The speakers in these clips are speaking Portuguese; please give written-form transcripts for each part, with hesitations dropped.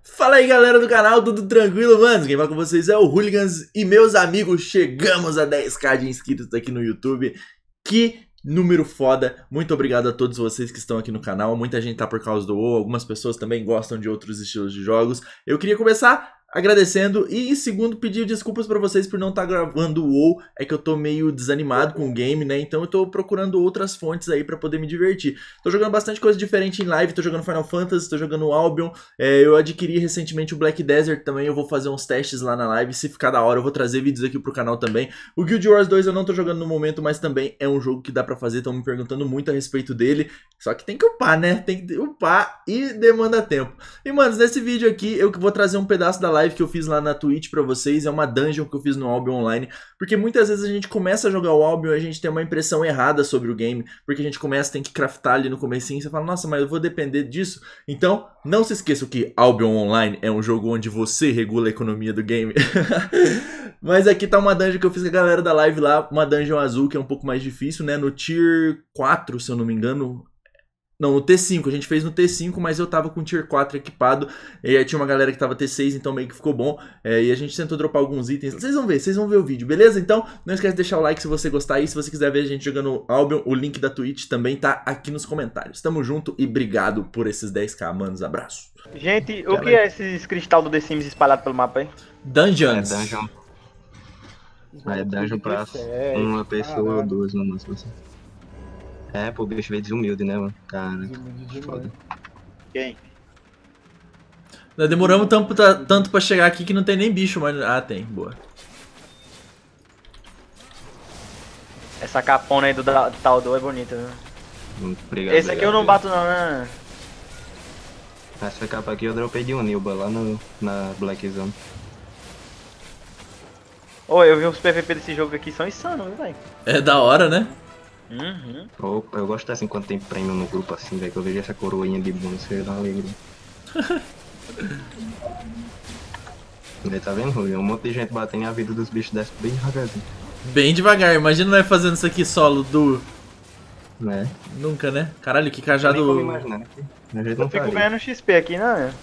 Fala aí galera do canal, tudo tranquilo, mano? Quem vai com vocês é o Hooligans e meus amigos, chegamos a 10k de inscritos aqui no YouTube. Que número foda, muito obrigado a todos vocês que estão aqui no canal. Muita gente tá por causa do WoW, algumas pessoas também gostam de outros estilos de jogos. Eu queria começar agradecendo e, segundo, pedir desculpas pra vocês por não estar gravando o WoW. É que eu tô meio desanimado com o game, né? Então eu tô procurando outras fontes aí pra poder me divertir. Tô jogando bastante coisa diferente em live, tô jogando Final Fantasy, tô jogando Albion. Eu adquiri recentemente o Black Desert também, eu vou fazer uns testes lá na live. Se ficar da hora eu vou trazer vídeos aqui pro canal também. O Guild Wars 2 eu não tô jogando no momento, mas também é um jogo que dá pra fazer. Estão me perguntando muito a respeito dele. Só que tem que upar, né? Tem que upar e demanda tempo. E, manos, nesse vídeo aqui eu vou trazer um pedaço da live que eu fiz lá na Twitch pra vocês. É uma dungeon que eu fiz no Albion Online. Porque muitas vezes a gente começa a jogar o Albion e a gente tem uma impressão errada sobre o game. Porque a gente começa, tem que craftar ali no comecinho. E você fala, nossa, mas eu vou depender disso. Então, não se esqueça que Albion Online é um jogo onde você regula a economia do game. Mas aqui tá uma dungeon que eu fiz com a galera da live lá. Uma dungeon azul que é um pouco mais difícil, né? No Tier 4, se eu não me engano. Não, no T5, a gente fez no T5, mas eu tava com o Tier 4 equipado. E aí tinha uma galera que tava T6, então meio que ficou bom. E a gente tentou dropar alguns itens. Vocês vão ver o vídeo, beleza? Então, não esquece de deixar o like se você gostar. E se você quiser ver a gente jogando Albion, o link da Twitch também tá aqui nos comentários. Tamo junto e obrigado por esses 10k, manos. Abraço. Gente, o que é esses cristal do The Sims espalhado pelo mapa aí? Dungeons. É dungeon pra uma pessoa ou duas no máximo assim. É, pô, o bicho veio desumilde, né, mano? Cara, foda. Quem? Nós demoramos tanto pra chegar aqui que não tem nem bicho, mas... Ah, tem, boa. Essa capona aí do Taldo é bonita, viu? Muito obrigado. Esse aqui eu não bato não, né? Essa capa aqui eu dropei de Unilba lá na Black Zone. Ô, eu vi uns PVP desse jogo aqui, são insanos, viu, velho? É da hora, né? Uhum. Opa, eu gosto assim quando tem prêmio no grupo assim, velho, que eu vejo essa coroinha de bônus, você dá uma alegria. Aí, tá vendo, Rui? Um monte de gente batendo e a vida dos bichos desce bem devagarzinho. Bem devagar, imagina nós fazendo isso aqui solo do... Né? Nunca, né? Caralho, que Nem cajado... como imaginar, né? A gente não Eu fico faria. ganhando XP aqui, né?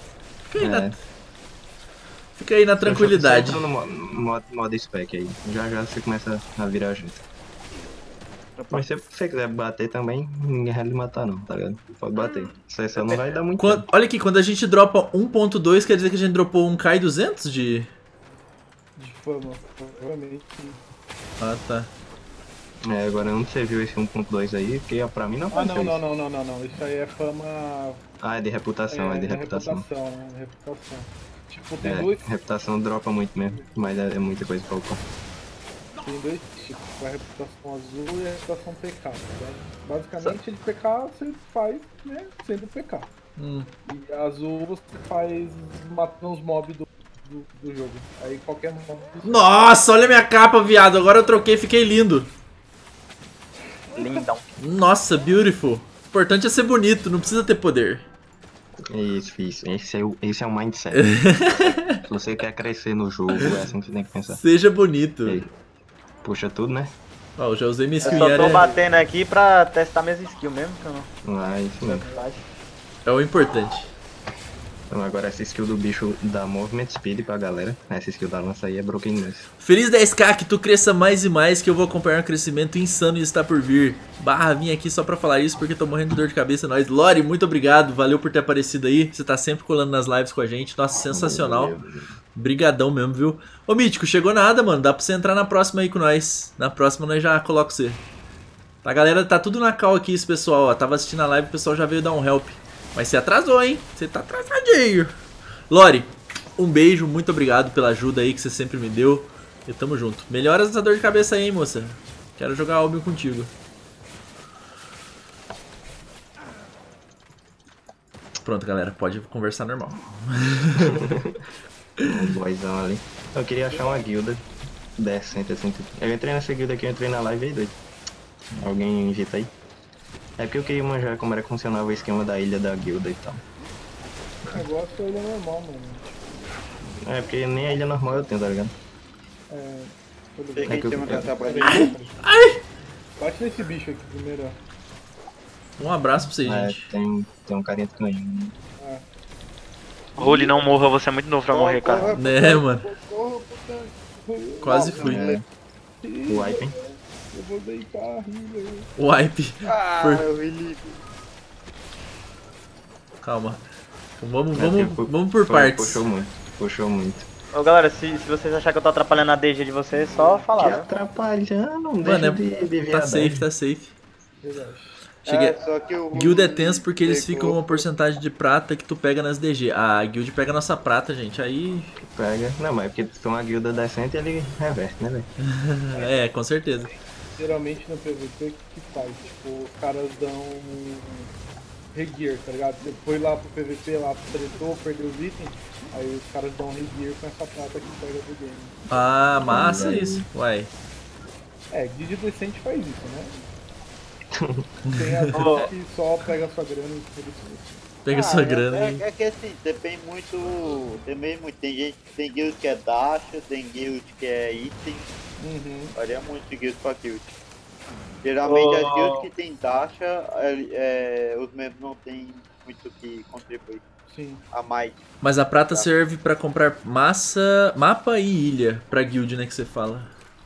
Fica aí na tranquilidade. Você entra no modo spec aí, já você começa a virar gente. Mas se você quiser bater também, ninguém vai lhe matar não, tá ligado? Pode bater. Isso só não vai dar muito tempo. Olha aqui, quando a gente dropa 1.2, quer dizer que a gente dropou um K200 de... De fama, provavelmente. Ah, tá. É, agora não você viu esse 1.2 aí, porque pra mim não Ah, apareceu isso. não. Isso aí é fama. Ah, é de reputação, é de reputação. Reputação. Tipo, tem É, dois. reputação dropa muito mesmo, mas é muita coisa pra upar. Tem dois tipos, a reputação azul e a reputação PK, tá ligado? Basicamente, de PK você faz, né, sendo PK. E a azul você faz matando os mobs do jogo. Aí qualquer mob. Nossa, olha a minha capa, viado. Agora eu troquei, fiquei lindo. Lindão. Nossa, beautiful. O importante é ser bonito, não precisa ter poder. Isso. Esse é o mindset. Se você quer crescer no jogo, é assim que você tem que pensar. Seja bonito. E aí, puxa tudo, né? Ó, eu já usei minha Eu skill em só tô área. batendo aqui pra testar minhas skills mesmo, que eu não... Ah, isso mesmo. É o importante. Então agora essa skill do bicho dá movement speed pra galera. Essa skill da lança aí é broken news. Feliz 10k, que tu cresça mais e mais, que eu vou acompanhar um crescimento insano e está por vir. Barra, vim aqui só pra falar isso porque tô morrendo de dor de cabeça. Nós, Lori, muito obrigado, valeu por ter aparecido aí. Você tá sempre colando nas lives com a gente. Nossa, sensacional. Brigadão mesmo, viu? Ô, Mítico, chegou nada, mano. Dá pra você entrar na próxima aí com nós. Na próxima nós já coloca você. A galera tá tudo na cal aqui, esse pessoal, ó. Tava assistindo a live, o pessoal já veio dar um help. Mas você atrasou, hein? Você tá atrasadinho. Lori, um beijo, muito obrigado pela ajuda aí que você sempre me deu. E tamo junto. Melhoras essa dor de cabeça aí, hein, moça. Quero jogar Albion contigo. Pronto, galera, pode conversar normal. Um boyzão ali. Eu queria achar uma guilda decente assim. Eu entrei nessa guilda aqui, eu entrei na live aí, doido. Alguém invita aí? É porque eu queria manjar como era que funcionava o esquema da ilha da guilda e tal. O negócio ele é normal, mano. É porque nem a ilha normal eu tenho, tá ligado? É. Tudo É bem. que Bate nesse bicho aqui primeiro, ó. Um abraço pra vocês, gente. Tem um carinha de canhão. Ruli, não morra, você é muito novo pra morrer, cara. Né, mano? Quase Nossa, fui. né? O wipe, hein? Eu vou deitar, healer. Wipe. Ah, Por- eu religo. Calma. Vamos por Foi, partes. Puxou muito. Ô galera, se vocês acharem que eu tô atrapalhando a DG de vocês, é só falar, Te viu? atrapalhando, não Mano, deixa de tá safe, tá safe. Verdade. Cheguei. Só que o Guild é tenso porque eles pegou- ficam uma porcentagem de prata que tu pega nas DG. A guild pega a nossa prata, gente. Aí. Pega. Não, mas é porque tu tem uma guilda decente e ele reverte, né, velho? É, com certeza. Geralmente no PVP, o que faz? Tipo, os caras dão regear, tá ligado? Você foi lá pro PVP, lá tretou, perdeu os itens, aí os caras dão regear com essa prata que pega do game. Ah, massa isso. Uai. É, guild decente faz isso, né? Tem as que só pega a sua grana e tudo isso. Pega sua grana aí. É que assim, depende muito. Tem gente, tem guild que é dash, tem guild que é item. Varia muito de guild pra guild. Geralmente as guilds que tem dash, os membros não tem muito o que contribuir Sim. a mais. Mas a prata serve pra comprar mapa e ilha pra guild, né, que você fala.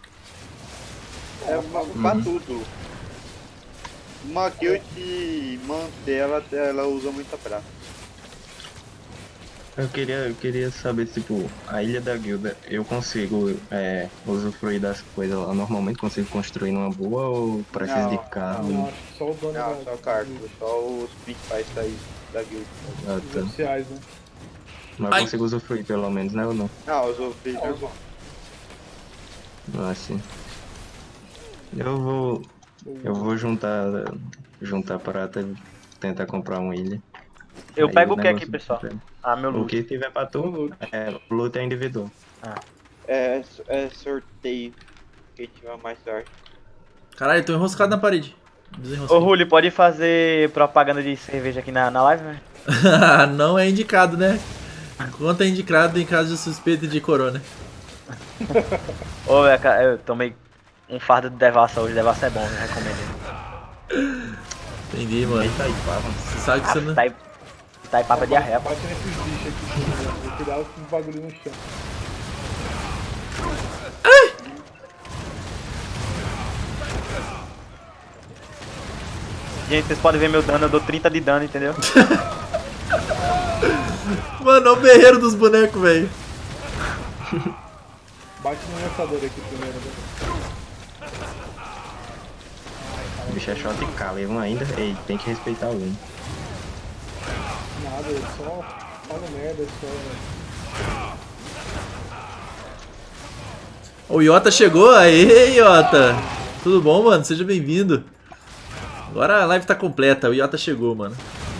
Pra tudo. Uma guild manter, ela usa muita prata. Eu queria saber, tipo, a ilha da guilda, eu consigo usufruir das coisas lá normalmente? Consigo construir numa boa ou preciso de carro? Não, acho que só o dono Não, só cálculo, só os principais da guild. Ah, dos tá. oficiais, né? Mas Ai. consigo usufruir pelo menos, né, ou não? Não, os outros Ah, sim. Eu vou juntar prata e tentar comprar uma ilha. Eu Aí pego o que aqui, negócio- pessoal? Ah, meu O loot. que tiver pra tu, Loot. o loot é individual. é sorteio. Quem tiver mais sorte. Caralho, eu tô enroscado na parede. Ô Desenrosquei. Ruli, pode fazer propaganda de cerveja aqui na live, né? Não é indicado, né? Quanto é indicado em caso de suspeita de corona. Ô, velho, cara, eu tomei um fardo de devassa hoje. Devassa é bom, né? Recomendo. Entendi, mano. Eita aí, pá, mano. Você sabe que você não. Tá aí papo diarreia, pô. Bate nesses bichos aqui, vou tirar os bagulho no chão. Gente, vocês podem ver meu dano, eu dou 30 de dano, entendeu? Mano, é o berreiro dos bonecos, velho. Bate no lançador aqui primeiro, né? O bicho é shot e cala, um ainda. Ei, tem que respeitar o um. Nada, eu só falo merda, só. O Iota chegou. Aê, Iota. Tudo bom, mano? Seja bem-vindo. Agora a live tá completa. O Iota chegou, mano.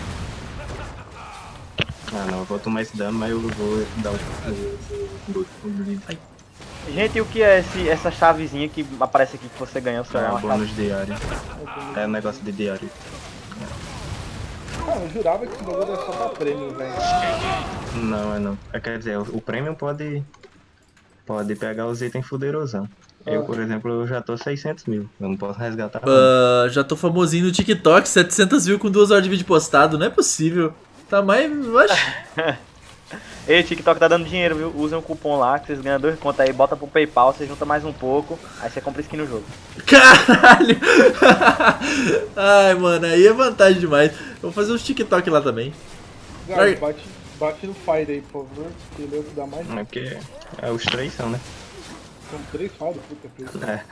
Ah não, eu vou tomar esse dano, mas eu vou dar o Gente, e o que é essa chavezinha que aparece aqui que você ganha? O seu é uma chave? bônus diário. É negócio de diário. Ah, eu jurava que esse bagulho era só pra prêmio, velho. Não, é não. Quer dizer, o Premium pode pegar os itens fudeirosão. Eu, por exemplo, eu já tô 600 mil. Eu não posso resgatar. Já tô famosinho no TikTok. 700 views com 2 horas de vídeo postado. Não é possível. Tá mais. Oxi. Ei, TikTok tá dando dinheiro, viu? Usem o cupom lá que vocês ganham 2 conto aí, bota pro PayPal, você junta mais um pouco, aí você compra skin no jogo. Caralho! Ai, mano, aí é vantagem demais. Eu vou fazer uns TikTok lá também. Guys, bate no Fire aí, por favor, que ele é o que dá mais. É porque os três são, né? São 3 Fire, puta que É.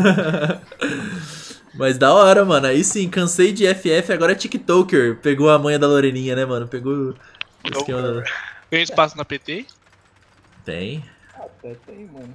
Mas da hora, mano. Aí sim, cansei de FF, agora é TikToker. Pegou a manha da Loreninha, né, mano? Pegou o esquema da... Tem espaço na PT? Tem. Até tem, mano.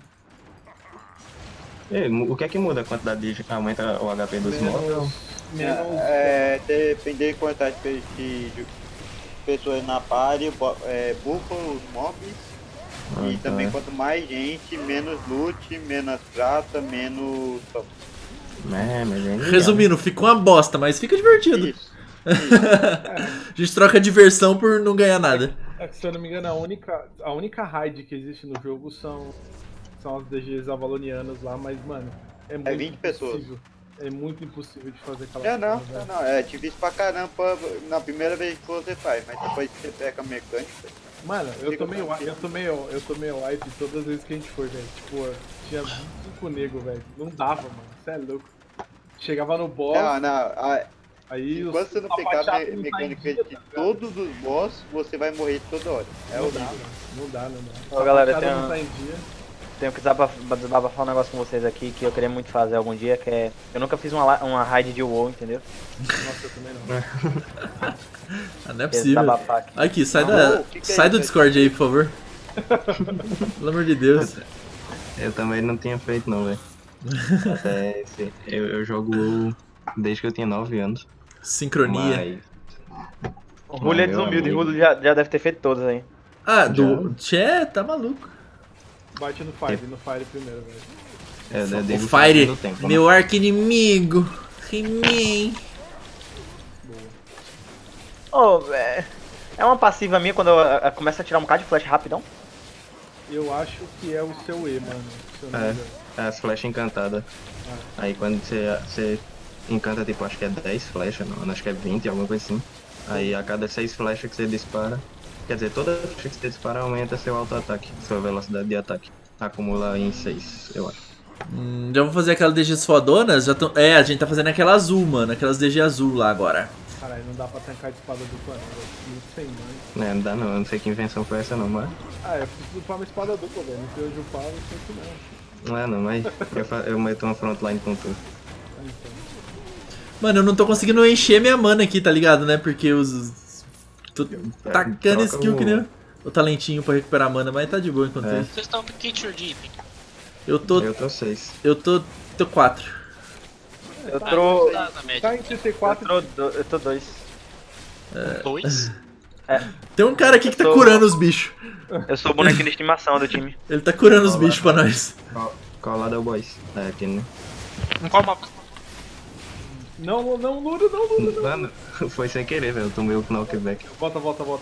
Ei, o que é que muda a quantidade de aumenta o HP dos mobs? Menos. Dependendo da quantidade de pessoas na party, bufa os mobs. E também quanto mais gente, menos loot, menos prata, menos. Mas é Resumindo, fica uma bosta, mas fica divertido. Isso. A gente troca diversão por não ganhar nada. É que, se eu não me engano, a única raid que existe no jogo são as DGs avalonianas lá, mas, mano, é muito 20 pessoas. impossível. É muito impossível de fazer aquela Não, porra, velho. não, é difícil pra caramba na primeira vez que você faz, mas depois que você pega a mecânica, Mano, eu tomei wipe todas as vezes que a gente foi, velho. Tipo, tinha 25 negros, velho. Não dava, mano. Você é louco. Chegava no boss. Aí quando você não pegar a mecânica de todos os boss, você vai morrer toda hora. Não dá. Ô, galera, tenho que desabafar um negócio com vocês aqui que eu queria muito fazer algum dia, que é... Eu nunca fiz uma raid de WoW, entendeu? Nossa, eu também não. Não é possível. Aqui, sai do Discord aí, por favor. Pelo amor de Deus. Eu também não tinha feito não, velho. Eu jogo WoW desde que eu tinha 9 anos. Sincronia. O Julio é desumilde, o Julio já deve ter feito todas aí. Do Tchê, tá maluco. Bate no Fire primeiro, velho. O Fire, meu arqui-inimigo. He-Man. É uma passiva minha quando eu começo a tirar um bocado de flash rapidão? Eu acho que é o seu E, mano. É as flechas encantadas. Aí quando você encanta, tipo, acho que é 10 flechas, não, acho que é 20, alguma coisa assim. Aí a cada 6 flechas que você dispara, quer dizer, toda flecha que você dispara aumenta seu auto-ataque, sua velocidade de ataque. Acumula em 6, eu acho. Já vou fazer aquela DGs fodonas? A gente tá fazendo aquela azul, mano. Aquelas DG azul lá agora. Caralho, não dá pra tancar de espada dupla, não, velho. Muito sem mãe. Não dá não, eu não sei que invenção foi essa não, mas... eu preciso upar uma espada dupla, velho. Não sei onde upar, não sei que não. Não, mas eu meto uma frontline com tudo. Mano, eu não tô conseguindo encher minha mana aqui, tá ligado, né? Porque tô tacando skill que nem o talentinho pra recuperar mana, mas tá de boa enquanto isso. Vocês estão com que tier deep? Eu tô 6. Eu tô 4. Tá entre T4 eu tô 2. 2? Tem um cara aqui que tá curando os bichos. Eu sou o bonequinho de estimação do time. Ele tá curando os bichos pra nós. Qual lado é o boys? É aqui, né? Em qual mapa? Não, Luro. Mano, foi sem querer, velho. Eu tomei o knockback. Volta.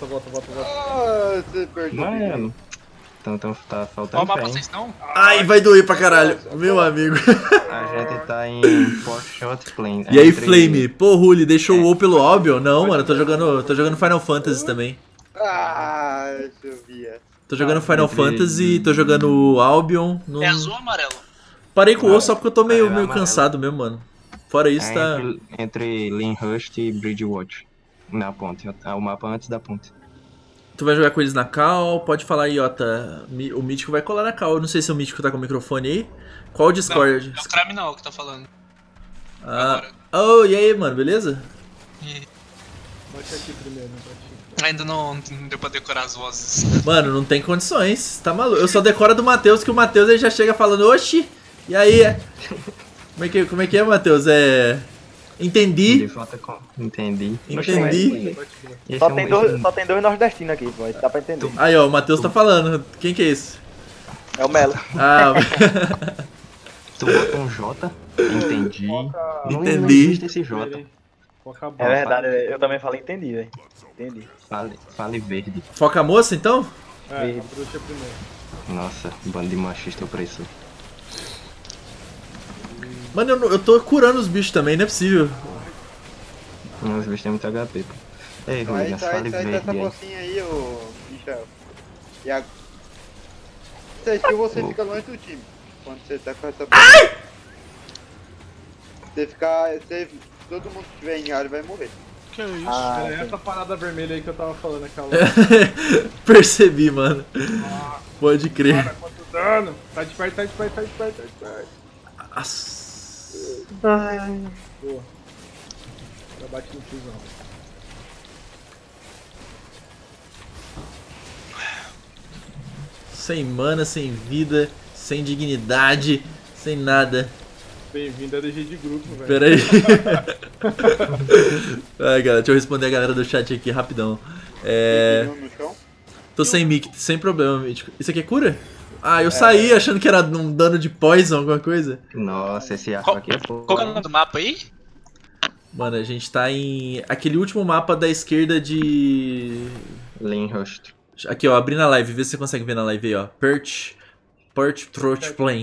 Você perdeu. Mano. Então tá faltando Qual mapa fé, hein? vocês estão? Ai, vai doer pra caralho. Meu amigo. A gente tá em Shot Flame. E aí, Flame? Pô, Ruli, deixou o WoW pelo Albion? Não, mano, eu tô jogando Final Fantasy também. Chovia. Tô jogando Final Fantasy, tô jogando Albion. É azul ou amarelo? Parei com o WoW só porque eu tô meio cansado mesmo, mano. Fora isso, tá... Entre Linhurst e Bridgewatch. Na ponte. O mapa antes da ponte. Tu vai jogar com eles na Cal, pode falar aí, Ota. O Mítico vai colar na Cal. Eu não sei se o Mítico tá com o microfone aí. Qual o Discord? Não, é o Criminal que tá falando. E aí, mano, beleza? Bate aqui primeiro, Ainda não deu pra decorar as vozes. Mano, não tem condições, tá maluco. Eu só decoro do Matheus, que o Matheus ele já chega falando, oxi, e aí? Como é que é, Matheus? Entendi. Entendi. Só tem dois nordestinos aqui, pô. Dá pra entender. Aí, ó, o Matheus tá falando. Quem que é esse? É o Melo. Tu bota um J? Entendi. Não existe esse J. É verdade, eu também falei entendi, velho. Entendi. Fale verde. Foca a moça, então? A bruxa é primeiro. Nossa, bando de machista opressor. Mano, eu tô curando os bichos também, não é possível. Os bichos tem muito HP, pô. Ei, Ruligan, fale sai verde dessa aí. mocinha aí, ô Michel. E agora... Essa skill você fica longe do time. Quando você tá com essa... Todo mundo que tiver em área vai morrer. Que isso? Era essa parada vermelha aí que eu tava falando aquela. Percebi, mano. Pode crer. Cara, quanto dano? Tá de perto. Nossa. Boa. Já bate no fusão. Sem mana, sem vida, sem dignidade, sem nada. Bem-vindo a DG de grupo, velho. Pera aí. Ai, galera, deixa eu responder a galera do chat aqui rapidão. Tô sem mic, sem problema, Mítico. Isso aqui é cura? Eu saí achando que era um dano de poison, alguma coisa. Nossa, esse arco aqui é foda. Qual é o nome do mapa aí? Mano, a gente tá em... aquele último mapa da esquerda de... Linhurst. Aqui, ó, abri na live, vê se você consegue ver na live aí, ó. Perch Throat Plain.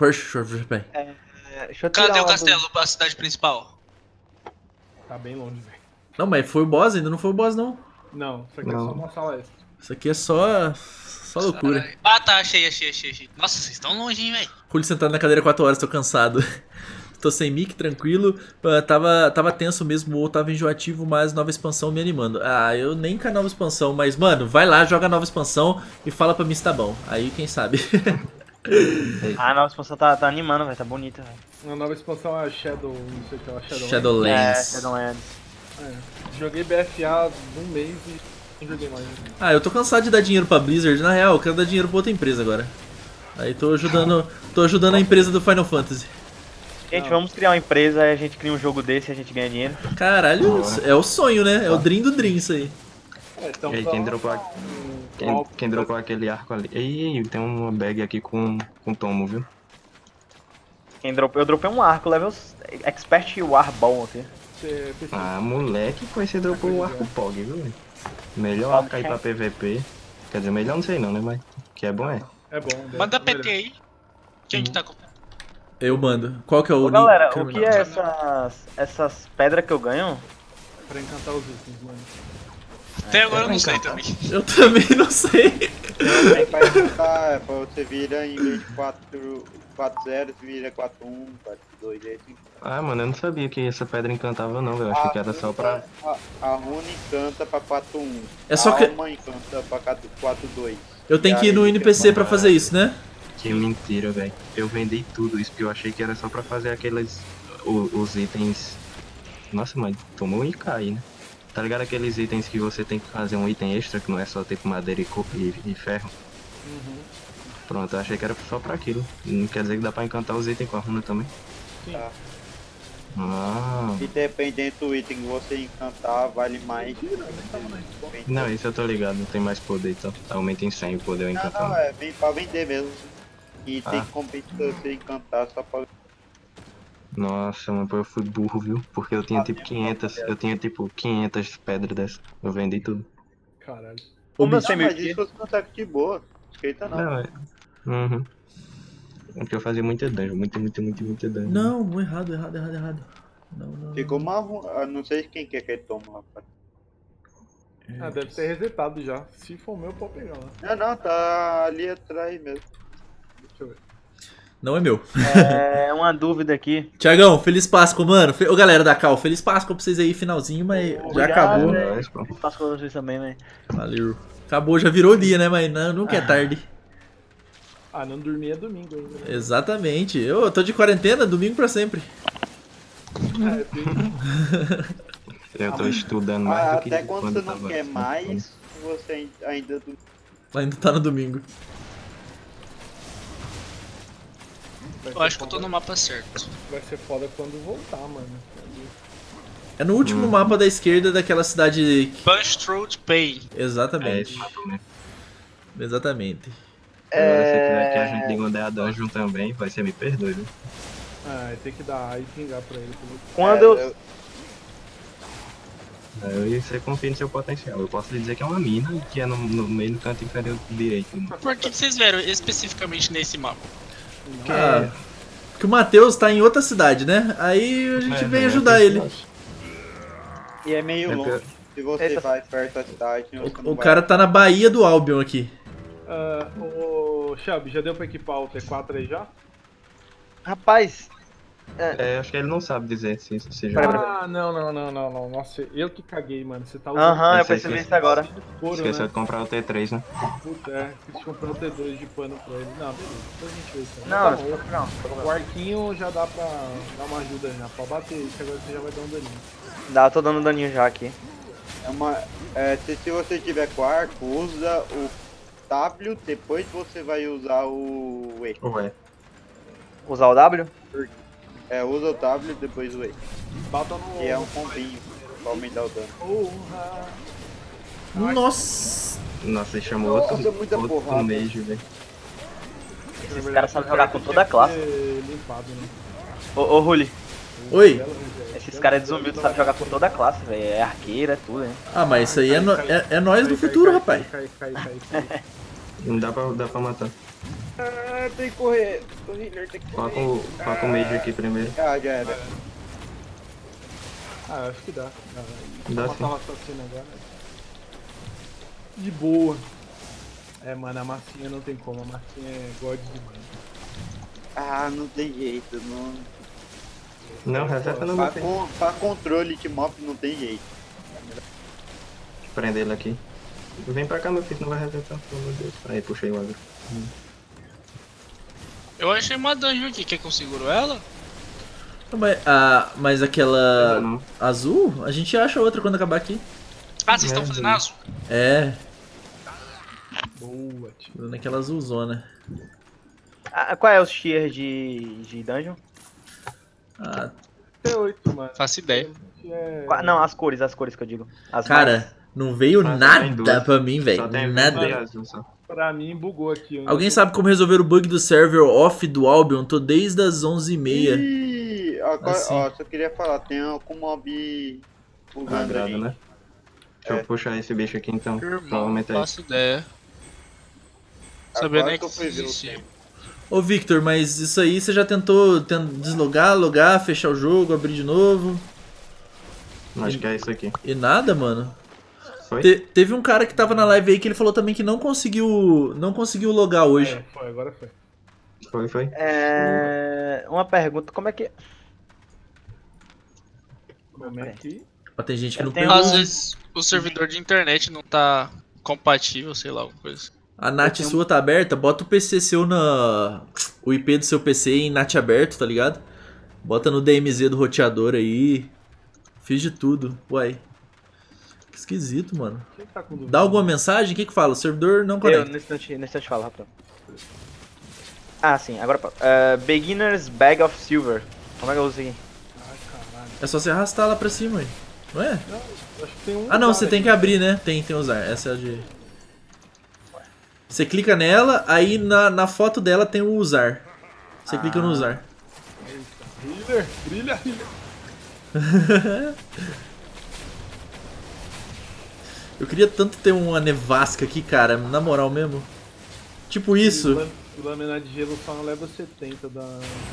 Cadê o castelo, a cidade principal? Tá bem longe, velho. Não, mas foi o boss, ainda não foi o boss, não. Não, isso aqui é só uma sala extra. Isso aqui é só loucura. Ah, tá, achei. Nossa, vocês estão longe, hein, velho. Julio sentado na cadeira 4 horas, tô cansado. Tô sem mic, tranquilo. Tava tenso mesmo, ou tava enjoativo, mas nova expansão me animando. Ah, eu nem com a nova expansão, mas, mano, vai lá, joga a nova expansão e fala pra mim se tá bom. Aí, quem sabe. A nova expansão tá animando, velho, tá bonita, velho. A nova expansão é a Shadow, não sei o que é, a Shadowlands. Shadowlands. Joguei BFA um mês e não joguei mais. Ah, eu tô cansado de dar dinheiro pra Blizzard. Na real, eu quero dar dinheiro pra outra empresa agora. Aí tô ajudando a empresa do Final Fantasy. Gente, vamos criar uma empresa, aí a gente cria um jogo desse e a gente ganha dinheiro. Caralho, é o sonho, né? É o dream do dream isso aí. Então, E aí, quem dropou aquele arco ali? Ei, tem uma bag aqui com tomo, viu? Eu dropei um arco, level Expert War bom aqui. Ah, moleque, pois você dropou o arco POG, viu? Véio? Melhor arco aí pra PVP. Quer dizer, melhor não sei não, né? Mas que é bom é. É bom. Manda PT aí. Quem que tá com... Eu mando. Qual que é o Ô, galera, o que é essas pedras que eu ganho? Pra encantar os itens, mano. Até agora eu não sei também. Eu também não sei. É pra encantar, é pra você vira em vez de 4-0, você vira 4-1, 4-2, é assim. Ah, mano, eu não sabia que essa pedra encantava não, velho. Eu achei que era só pra... A runa encanta pra 4-1. É só que... A alma encanta pra 4-2. Eu tenho que ir no NPC pra fazer isso, né? Que mentira, velho. Eu vendi tudo isso porque eu achei que era só pra fazer aqueles... Os itens... Nossa, mas tomou um IK aí, né? Tá ligado aqueles itens que você tem que fazer um item extra, que não é só tipo madeira e ferro? Uhum. Pronto, eu achei que era só pra aquilo. Não quer dizer que dá pra encantar os itens com a runa também? Sim. Tá. Ah, E dependendo do item que você encantar, vale mais. não, isso eu tô ligado, não tem mais poder, então aumenta em 100 o poder eu encantar. Não, é bem pra vender mesmo. E tem que competir você encantar só pra... Nossa, mano, eu fui burro, viu? Porque eu tinha tipo 500, eu tinha tipo 500 pedras dessas. Eu vendi tudo. Caralho. Como eu Não, sei mas meio isso você consegue de boa. Esquenta não. Não, é. Uhum. Porque eu fazia muita dungeon, muita dungeon. Não, errado. Não. Ficou marrom. Eu não sei quem quer que ele toma, rapaz. Ah, deve ter resetado já. Se for meu, pode pegar lá. Não, tá ali atrás mesmo. Deixa eu ver. Não é meu. É uma dúvida aqui. Tiagão, feliz Páscoa, mano. Ô, galera da Cal, feliz Páscoa pra vocês aí, finalzinho, mas já acabou. Faço com vocês também, né? Valeu. Acabou, já virou dia, né? Mas nunca é tarde. Ah, não dormir é domingo ainda. Né? Exatamente. Eu tô de quarentena, domingo pra sempre. Eu tô estudando mais do que até quando você não tava quer assim, mais, você ainda... Ainda tá no domingo. Eu acho que eu tô no mapa certo. Vai ser foda quando voltar, mano. É no último mapa da esquerda daquela cidade... Bushroad Bay. Exatamente. esse mapa mesmo. Exatamente. Agora se quiser que a gente liga onde é a dungeon também, vai ser me perdoe, viu? Ah, tem que dar e pingar pra ele. Quando eu... Aí você confia no seu potencial. Eu posso lhe dizer que é uma mina que é no meio do canto inferior direito. Por que vocês vieram especificamente nesse mapa? Porque o Matheus tá em outra cidade, né? Aí a gente veio ajudar ele. E é meio longe. Se você vai perto da cidade... O cara tá na Baía do Albion aqui. Ô, Shelby, já deu pra equipar o T4 aí já? Rapaz, Acho que ele não sabe dizer se já. Ah, não. Nossa, eu que caguei, mano. Você tá usando... aham, eu Esse aí percebi que- isso agora. couro, Esqueceu né? de comprar o T3, né? Puta, quis comprar um T2 de pano pra ele. Não, beleza. Depois a gente vê isso aí. Não, Tá bom. não. O arquinho já dá pra dar uma ajuda já. Pra bater isso, agora você já vai dar um daninho. Eu tô dando daninho já aqui. Se você tiver com arco, usa o W, depois você vai usar o E. Ué. Usar o W? Usa o W, depois o E. Bata no... E é um combinho pra aumentar o dano. Porra! Nossa. Nossa, ele chamou outro muita porrada. Mage, velho. Esses caras sabem jogar com toda a classe. Limpado, né? Ô, Ruli, Oi. esses caras desumildes sabem jogar com toda a classe, velho. É arqueira, é tudo, hein? Ah, mas isso aí é nós do futuro, rapaz. Cai. Não dá pra matar. Tem que correr. O healer tem que Coloca o Mage aqui primeiro. Ah, já era. Ah, acho que dá. Dá Vou sim. matar o assassino agora. de boa. É, mano, a massinha não tem como, a massinha é god demais. Ah, não tem jeito, não. Não, reseta não tem. Pra controle de mob não tem jeito. Prender ele aqui. Vem pra cá, meu filho, não vai resetar, pelo amor de Deus. Aí, puxei o agro. Eu achei uma dungeon aqui, quer que eu seguro ela? Mas aquela azul, a gente acha outra quando acabar aqui. Ah, vocês estão fazendo azul? É. Boa, tio. Naquela azulzona. Qual é o tier de dungeon? Ah, 38, mano. Faço ideia. Não, as cores que eu digo. As cara, não veio Mas nada tem duas. pra mim, velho. Só tem Nada. verde e azul só. Pra mim, bugou aqui. Alguém sabe como resolver o bug do server off do Albion? Tô desde as 11h30. Ih, agora, Assim. ó, só queria falar, tem algum mob bugando Quadrado, ali. né? Deixa eu puxar esse bicho aqui então. Irmão, não Provavelmente é isso. faço ideia. Sabia Agora nem que que eu fui ver o existia. tempo. Ô Victor, mas isso aí você já tentou deslogar, logar, fechar o jogo, abrir de novo? Acho que é isso aqui. E nada, mano. Foi? Teve um cara que tava na live aí que ele falou também que não conseguiu logar hoje. É, foi, agora foi. Foi. Uma pergunta, como é que... Como é que... Mas tem gente que Eu não tenho pegou. Às vezes o servidor de internet não tá compatível, sei lá, alguma coisa. A NAT sua tá aberta, bota o PC seu o IP do seu PC em NAT aberto, tá ligado? Bota no DMZ do roteador aí. Fiz de tudo. Uai. Que esquisito, mano. Quem tá com dúvida? Dá alguma mensagem? O que que fala? O servidor não conecta. No instante fala, rapaz. Ah, sim, agora... Beginner's Bag of Silver. Como é que eu uso isso aqui? Ai, caralho. É só você arrastar lá pra cima, aí. Não é? Não, acho que tem um... Ah não, lugar você tem aqui. que abrir, né? Tem usar. Essa é a de... Você clica nela, aí na foto dela tem o usar. Você clica no usar. Healer, brilha, healer. Eu queria tanto ter uma nevasca aqui, cara. Na moral mesmo. Tipo isso. O lâmina de gelo só não leva 70 da...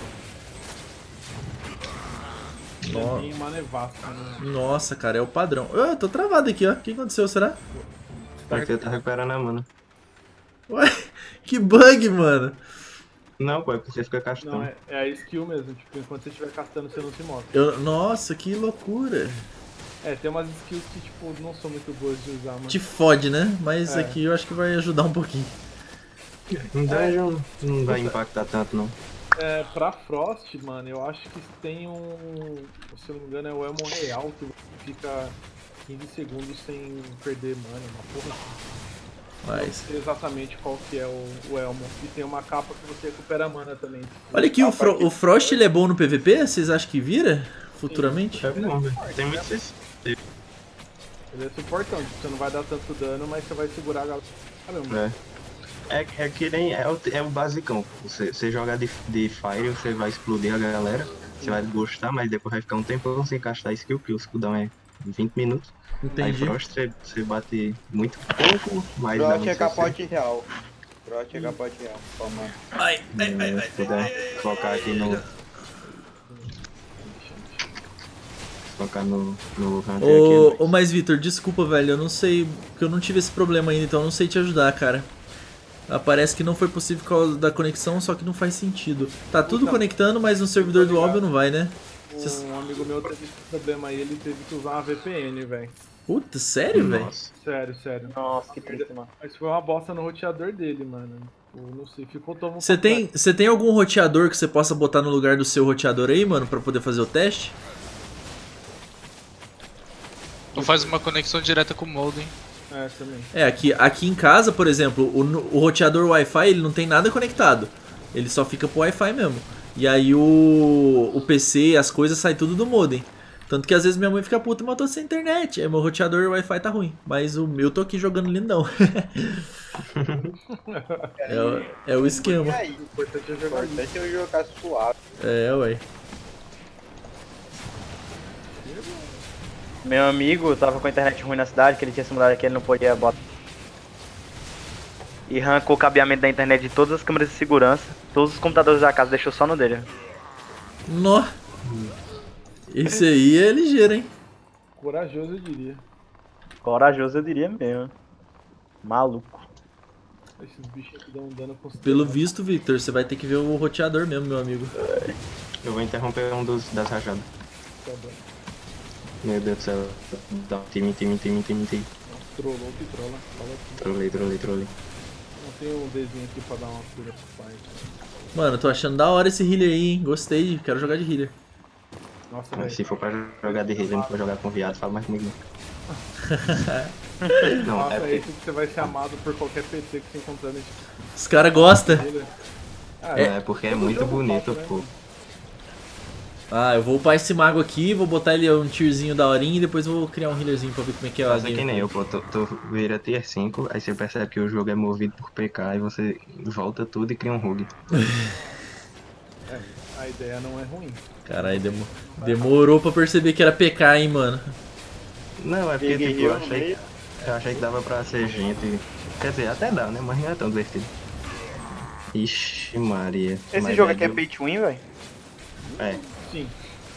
Ó. Tem uma nevasca, né? Nossa, cara, é o padrão. Eu tô travado aqui, ó. O que aconteceu, será? Aqui tá recuperando a mana. Ué, que bug, mano. Não, pô, é porque você fica Não, castando. é a skill mesmo. Tipo, enquanto você estiver castando, você não se move. Nossa, que loucura. É, tem umas skills que, tipo, não são muito boas de usar, mas... Te fode, né? Mas É. aqui eu acho que vai ajudar um pouquinho. Um dungeon não vai impactar tanto, não. É, pra Frost, mano, eu acho que tem um... Se eu não me engano, é o Elmo Real, que fica 15 segundos sem perder mana, uma porra assim. Não Mas... sei exatamente qual que é o Elmo. E tem uma capa que você recupera mana também. Olha aqui, o Frost ele é bom no PVP? Vocês acham que vira? Futuramente? É bom, velho. Tem muito CC. Ele é suportão, tipo, você não vai dar tanto dano, mas você vai segurar a galera. Caramba. É que nem é o basicão. Você jogar de Fire, você vai explodir a galera. Você vai gostar, mas depois vai ficar um tempão sem castar skill, que o cooldown é 20 minutos. Entendi. Aí Frost você bate muito pouco, mas dá Brote muito é CC. capote real. Brote é capote real. Toma. Ai, Se puder focar aqui no... Focar no Hunter aqui. Ô, mas Vitor, desculpa, velho, eu não sei, porque eu não tive esse problema ainda, então eu não sei te ajudar, cara. Parece que não foi possível por causa da conexão, só que não faz sentido. Tá tudo conectando, mas no servidor do Albion não vai, né? Um amigo meu teve esse problema aí, ele teve que usar uma VPN, velho. Puta, sério, velho? Nossa. Sério, sério. Nossa, que triste, mano. Mas foi uma bosta no roteador dele, mano. Eu não sei, ficou todo mundo... Você tem algum roteador que você possa botar no lugar do seu roteador aí, mano, pra poder fazer o teste? Ou faz uma conexão direta com o modem. É, também. É, aqui em casa, por exemplo, o roteador Wi-Fi ele não tem nada conectado. Ele só fica pro Wi-Fi mesmo. E aí o PC, as coisas saem tudo do modem. Tanto que às vezes minha mãe fica puta, mas eu tô sem internet. Aí meu roteador Wi-Fi tá ruim. Mas o meu tô aqui jogando lindão. é o esquema. E aí? O importante é O jogar importante é eu jogar suave. É, ué. Meu amigo tava com a internet ruim na cidade, que ele tinha se mudado aqui, ele não podia botar. E arrancou o cabeamento da internet de todas as câmeras de segurança, todos os computadores da casa, deixou só no dele. Nó. Esse aí é ligeiro, hein? corajoso, eu diria. Corajoso, eu diria mesmo. Maluco. Esses bichos aqui dão um dano considerável. Pelo visto, Victor, você vai ter que ver o roteador mesmo, meu amigo. Eu vou interromper um das rajadas. Tá bom. Meu Deus do céu. Dá time. Trollou que trola. Fala aqui. Trolei. Não tem um desenho aqui pra dar uma cura pro pai. Mano, eu tô achando da hora esse healer aí, hein? Gostei, quero jogar de healer. Nossa, Mas velho. se for pra jogar de healer, não for jogar com viado, fala mais comigo não. Nossa, É é porque... isso que você vai ser amado por qualquer PT que você encontrar nesse Os caras gostam. dele. É porque é muito bonito, pô. Ah, eu vou upar esse mago aqui, vou botar ele um tierzinho da horinha e depois vou criar um healerzinho pra ver como é que é a Mas é que game. nem eu, pô, tu vira tier 5, aí você percebe que o jogo é movido por PK e você volta tudo e cria um rug. É, a ideia não é ruim. Caralho, demorou pra perceber que era PK, hein, mano. Não, é porque Peguei tipo, eu no meio. eu achei que dava pra ser gente. Quer dizer, até dá, né? Mas não é tão divertido. Ixi, Maria. Esse Mas jogo aqui é eu- pay to win, velho? É. Sim.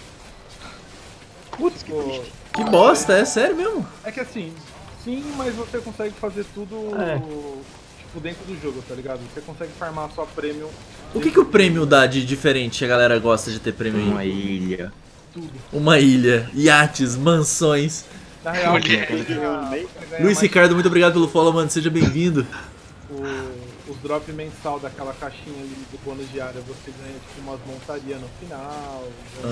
Putz, que Pô, triste. Que bosta, é sério mesmo? é que assim, sim, mas você consegue fazer tudo tipo dentro do jogo, tá ligado? Você consegue farmar a sua premium. O que o prêmio dá de diferente? A galera gosta de ter prêmio Uma aí. ilha. Tudo. Uma ilha, iates, mansões. Na real, Porque- você ganha Luiz mais Ricardo, muito obrigado pelo follow, mano. Seja bem-vindo. os drop mensal daquela caixinha ali do bônus diário, você ganha tipo umas montarias no final.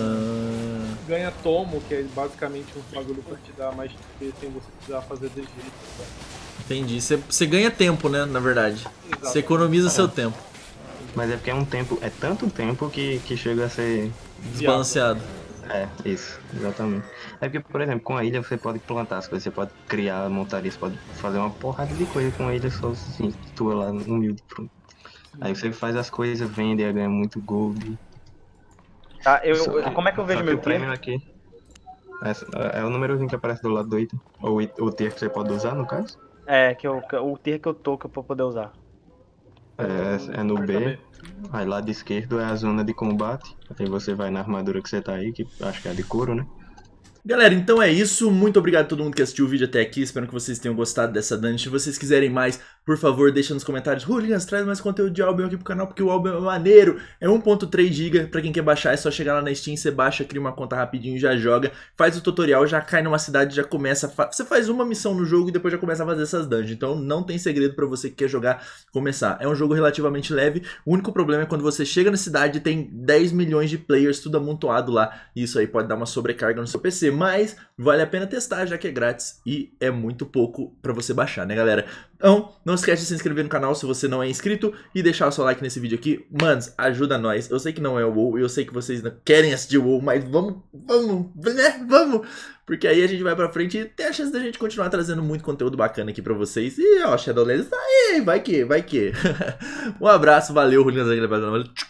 Ganha tomo, que é basicamente um bagulho pra te dar mais XP sem você precisar fazer DG. Tá? Entendi. Você ganha tempo, né? Na verdade. Você economiza seu tempo. Mas é porque é um tempo, é tanto tempo que chega a ser. Desbalanceado. É, isso, exatamente. É porque, por exemplo, com a ilha você pode plantar as coisas, você pode criar montaria, você pode fazer uma porrada de coisa com a ilha só assim, tua lá, humilde, pronto. Aí você faz as coisas, vende, aí ganha muito gold. Tá, Só como é que eu vejo só meu o prêmio tier? aqui? É o númerozinho que aparece do lado do item. Ou o tier que você pode usar, no caso. É, o tier que eu tô, que eu vou poder usar. É no B. Aí lado esquerdo é a zona de combate. Aí você vai na armadura que você tá aí, que acho que é a de couro, né? Galera, então é isso. Muito obrigado a todo mundo que assistiu o vídeo até aqui. Espero que vocês tenham gostado dessa dungeon. Se vocês quiserem mais, por favor, deixa nos comentários. Hooligans, traz mais conteúdo de Albion aqui pro canal, porque o Albion é maneiro. É 1.3 GB. Pra quem quer baixar, é só chegar lá na Steam, você baixa, cria uma conta rapidinho e já joga. Faz o tutorial, já cai numa cidade, já começa. Você faz uma missão no jogo e depois já começa a fazer essas dungeons. Então não tem segredo pra você que quer jogar começar. É um jogo relativamente leve. O único problema é quando você chega na cidade e tem 10 milhões de players, tudo amontoado lá. E isso aí pode dar uma sobrecarga no seu PC. Mas vale a pena testar, já que é grátis e é muito pouco pra você baixar, né, galera? Então, não esquece de se inscrever no canal se você não é inscrito e deixar o seu like nesse vídeo aqui. Manos, ajuda nós. Eu sei que não é o WoW, eu sei que vocês não querem assistir o WoW, mas vamos, né? Vamos! Porque aí a gente vai pra frente e tem a chance da gente continuar trazendo muito conteúdo bacana aqui pra vocês. E, ó, Shadowlands tá aí, vai que. Um abraço, valeu, Juliano.